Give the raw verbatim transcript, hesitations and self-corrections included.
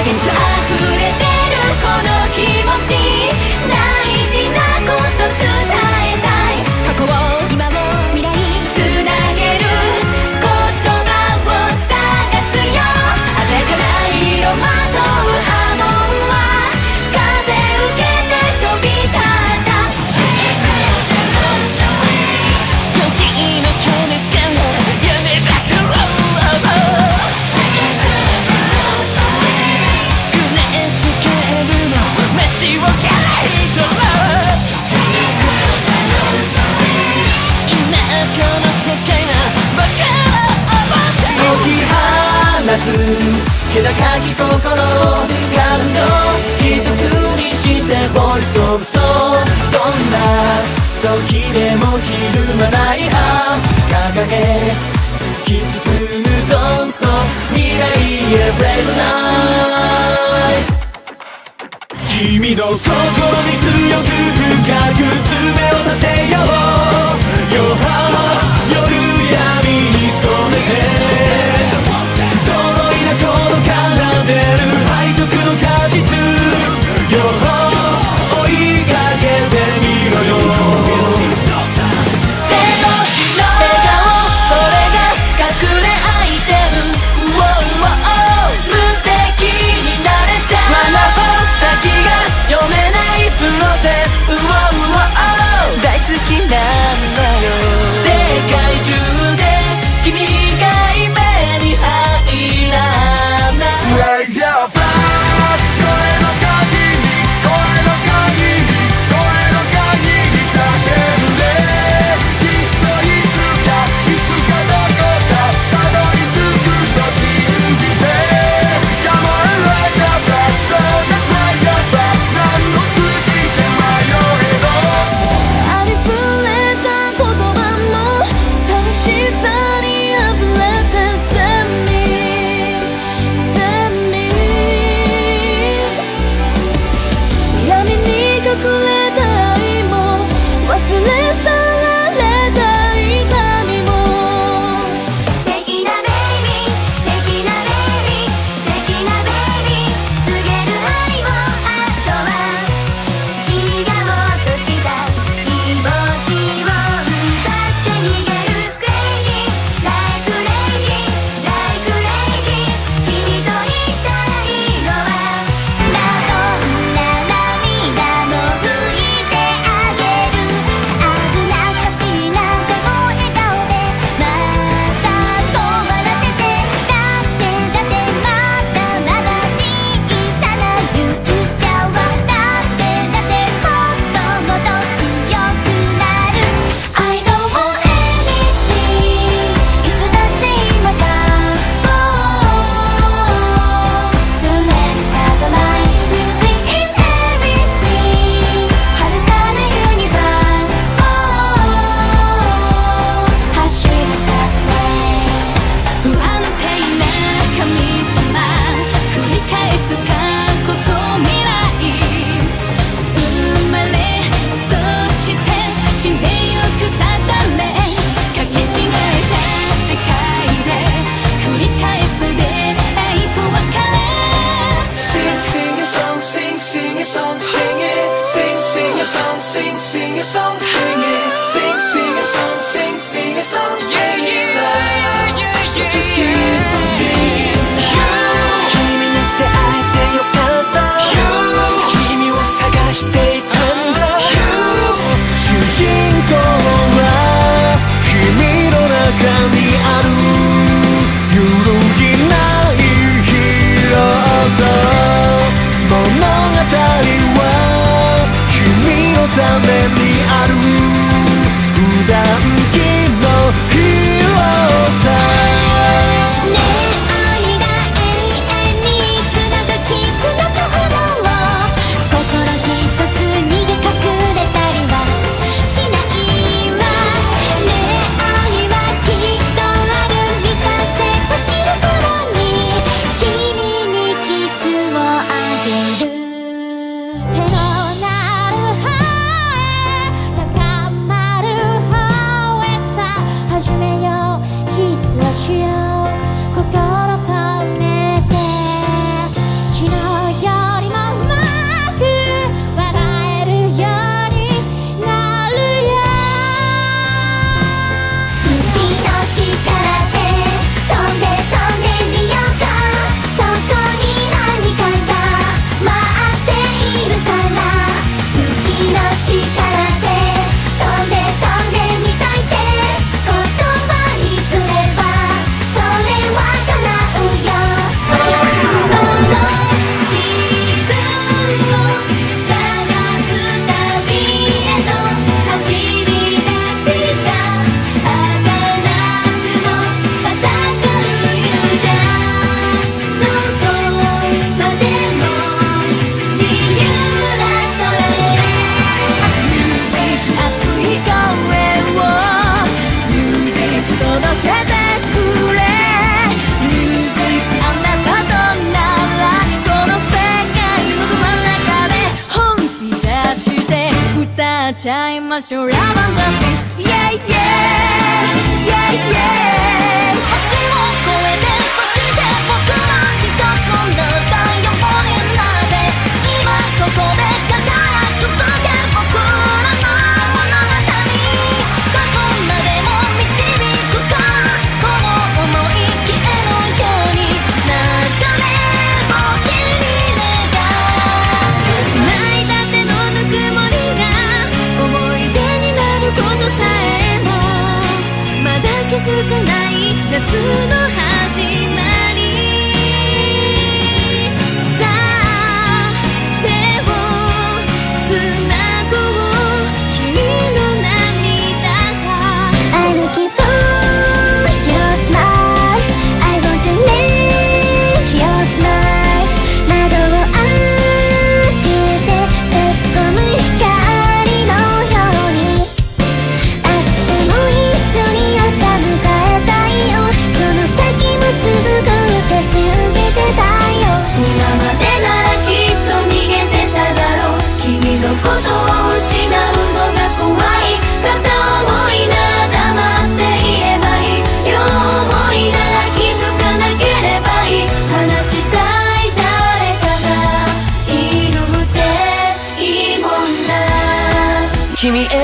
気高き心感情一つにしてボイスオブソウルどんな時でもひるまない歯掲げ突き進む Don't stop 未来へ Brave Nights 君の心に強く深く爪を立てよう Your heart 夜闇に染めて揃いなこの奏でる背徳の果実 Your heart 追いかけてみろよ手のひら笑顔それが隠れ開いてる Wow, wow 無敵になれちゃう学ぶ先が読めないプロセス Wow, wow 大好きなんだよ世界中で君が夢に入らない Raise your flag 声の限り声の限り声の限り叫んできっといつかいつかどこかたどり着くと信じて Come on raise your flag So just raise your flag 何の口じゃ迷えどありふれた言葉も寂しさに溢れて Send me Send me 闇に隠れた愛も忘れ去られた痛みも素敵なベイビー素敵なベイビー素敵なベイビー告げる愛をあとは君がもっとした気持ちを歌って逃げる Crazy like crazy like crazy 君といたいのはどんな涙も拭いてあげる危なっかしいなんても笑顔でまた止まらせてだってだってまだまだ小さな勇者はだってだってもっともっと強くなる I don't want anything いつだって今だ Tonight is not the night Music is everything 遥かなユニバース走り去って不安定な神様繰り返す過去と未来生まれそして死んでゆく定めかけ違えた世界で繰り返す出会いと別れ Sing, sing your song, sing, sing your song, sing it. Sing, sing your song, sing, sing your song, sing it. Sing, sing your song, sing, sing your song, sing it loud. So just keep on singing now. 君に出会えてよかった。君を探していたんだ。主人公は君の中にある揺るぎないヒーローぞ物語は君のためにある普段着のちゃいましょう。ラブ&ピース Yeah yeah Yeah yeah 橋を越えて、そして僕ら一つの太陽になって今ここで輝き続け僕らの物語どこまでも導くからこの想い消えのように流れ星に願う繋いだ手のぬくもりが思い出になることさえもまだ気づかない夏の始まりさあ手をつなごう君の涙が I'm looking for your smile I want to make your smile 窓を開けて差し込む光のように明日も一緒に朝迎えたいよその先も続くって信じてたよ今までならきっと逃げてただろう君のことを失うのが怖い片思いなら黙っていればいい両思いなら気づかなければいい話したい誰かがいるっていいもんだ君へ